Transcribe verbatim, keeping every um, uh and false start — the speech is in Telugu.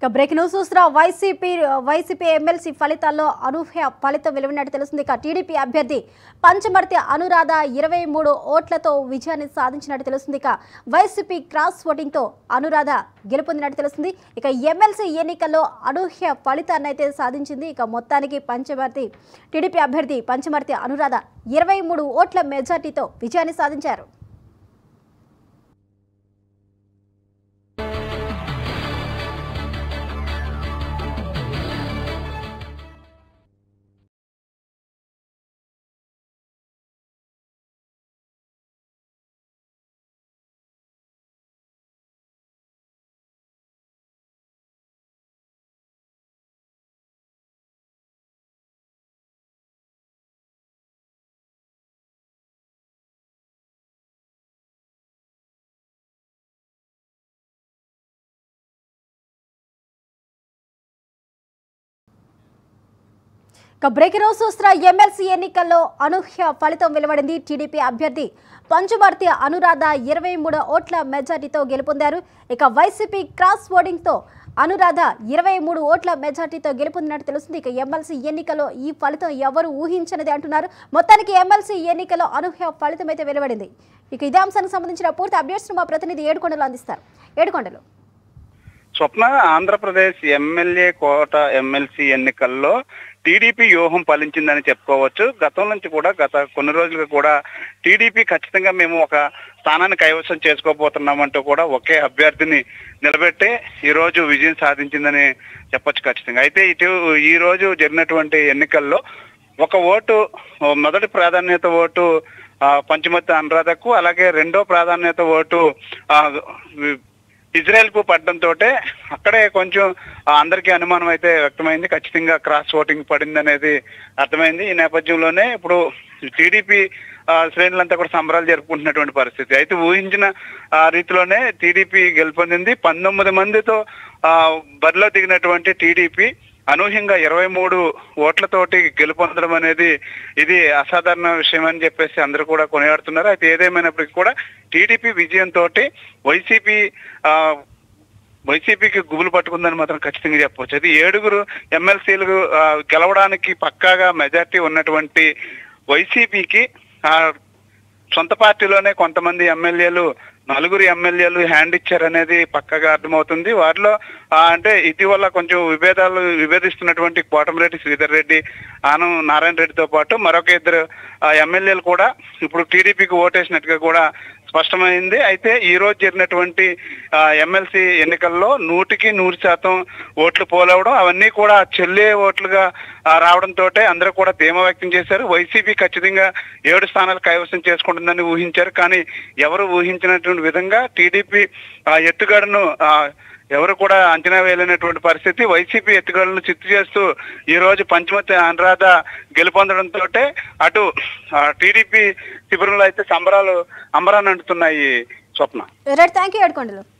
ఇక బ్రేక్ న్యూస్ చూస్తున్న వైసీపీ వైసీపీ ఎమ్మెల్సీ ఫలితాల్లో అనూహ్య ఫలితం వెలువడినట్టు తెలుస్తుంది. ఇక టీడీపీ అభ్యర్థి పంచమర్తి అనురాధ ఇరవై మూడు ఓట్లతో విజయాన్ని సాధించినట్టు తెలుస్తుంది. ఇక వైసీపీ క్రాస్ ఓటింగ్తో అనురాధ గెలుపొందినట్టు తెలుస్తుంది. ఇక ఎమ్మెల్సీ ఎన్నికల్లో అనూహ్య ఫలితాన్ని అయితే సాధించింది. ఇక మొత్తానికి పంచమర్తి టీడీపీ అభ్యర్థి పంచమర్తి అనురాధ ఇరవై మూడు ఓట్ల మెజార్టీతో విజయాన్ని సాధించారు. ఇక బ్రేక్ న్యూస్ చూస్తున్న ఎమ్మెల్సీ ఎన్నికల్లో అనూహ్య ఫలితం వెలువడింది. టీడీపీ అభ్యర్థి పంచమర్తి అనురాధ ఇరవై మూడు ఓట్ల మెజార్టీతో గెలుపొందారు. ఇక వైసీపీ క్రాస్ ఓటింగ్తో అనురాధ ఇరవై మూడు ఓట్ల మెజార్టీతో గెలుపొందినట్టు తెలుస్తుంది. ఇక ఎమ్మెల్సీ ఎన్నికల్లో ఈ ఫలితం ఎవరు ఊహించనిది అంటున్నారు. మొత్తానికి ఎమ్మెల్సీ ఎన్నికల్లో అనూహ్య ఫలితం అయితే వెలువడింది. ఇక ఇదే అంశానికి సంబంధించిన పూర్తి అప్డేట్స్ మా ప్రతినిధి ఏడుకొండలు అందిస్తారు. Yedukondalu Swapna, Andhra Pradesh MLA quota MLC ఎన్నికల్లో టీడీపీ వ్యూహం ఫలించిందని చెప్పుకోవచ్చు. గతం నుంచి కూడా గత కొన్ని రోజులుగా కూడా టీడీపీ ఖచ్చితంగా మేము ఒక స్థానాన్ని కైవసం చేసుకోబోతున్నామంటూ కూడా ఒకే అభ్యర్థిని నిలబెట్టి ఈ రోజు విజయం సాధించిందని చెప్పొచ్చు ఖచ్చితంగా. అయితే ఇటు ఈ రోజు జరిగినటువంటి ఎన్నికల్లో ఒక ఓటు, మొదటి ప్రాధాన్యత ఓటు పంచమర్తి అనురాధకు, అలాగే రెండో ప్రాధాన్యత ఓటు ఇజ్రాయెల్ కు పడడంతో అక్కడే కొంచెం అందరికీ అనుమానం అయితే వ్యక్తమైంది. ఖచ్చితంగా క్రాస్ ఓటింగ్ పడింది అనేది అర్థమైంది. ఈ నేపథ్యంలోనే ఇప్పుడు టీడీపీ శ్రేణులంతా కూడా సంబరాలు జరుపుకుంటున్నటువంటి పరిస్థితి. అయితే ఊహించిన రీతిలోనే టీడీపీ గెలుపొందింది. పంతొమ్మిది మందితో బరిలో దిగినటువంటి టీడీపీ అనూహ్యంగా ఇరవై మూడు ఓట్లతోటి గెలుపొందడం అనేది ఇది అసాధారణ విషయం అని చెప్పేసి అందరూ కూడా కొనియాడుతున్నారు. అయితే ఏదేమైనప్పటికీ కూడా టీడీపీ విజయంతో వైసీపీ ఆ వైసీపీకి గుబులు పట్టుకుందని మాత్రం ఖచ్చితంగా చెప్పవచ్చు. అది ఏడుగురు ఎమ్మెల్సీలు గెలవడానికి పక్కాగా మెజార్టీ ఉన్నటువంటి వైసీపీకి ఆ సొంత పార్టీలోనే కొంతమంది ఎమ్మెల్యేలు నలుగురు ఎమ్మెల్యేలు హ్యాండ్ ఇచ్చారనేది పక్కగా అర్థమవుతుంది. వారిలో అంటే ఇటీవల కొంచెం విభేదాలు విభేదిస్తున్నటువంటి కోటమిరెడ్డి శ్రీధర్ రెడ్డి, ఆనం నారాయణ రెడ్డితో పాటు మరొక ఇద్దరు ఎమ్మెల్యేలు కూడా ఇప్పుడు టీడీపీకి ఓటేసినట్టుగా కూడా స్పష్టమైంది. అయితే ఈ రోజు జరిగినటువంటి ఎమ్మెల్సీ ఎన్నికల్లో నూటికి నూరు శాతం ఓట్లు పోలవడం, అవన్నీ కూడా చెల్లే ఓట్లుగా రావడంతో అందరూ కూడా ధీమా వ్యక్తం చేశారు. వైసీపీ ఖచ్చితంగా ఏడు స్థానాలు కైవసం చేసుకుంటుందని ఊహించారు. కానీ ఎవరు ఊహించినటువంటి విధంగా టీడీపీ ఎత్తుగడను ఎవరు కూడా అంచనా వేయలేనటువంటి పరిస్థితి. వైసీపీ ఎత్తుగడలను చిత్తు చేస్తూ ఈ రోజు పంచమర్తి అనురాధ గెలుపొందడంతో అటు టీడీపీ శిబిరంలో అయితే సంబరాలు అంబరాన్ని అంటున్నాయి. స్వప్న. Thank you Yedukondalu.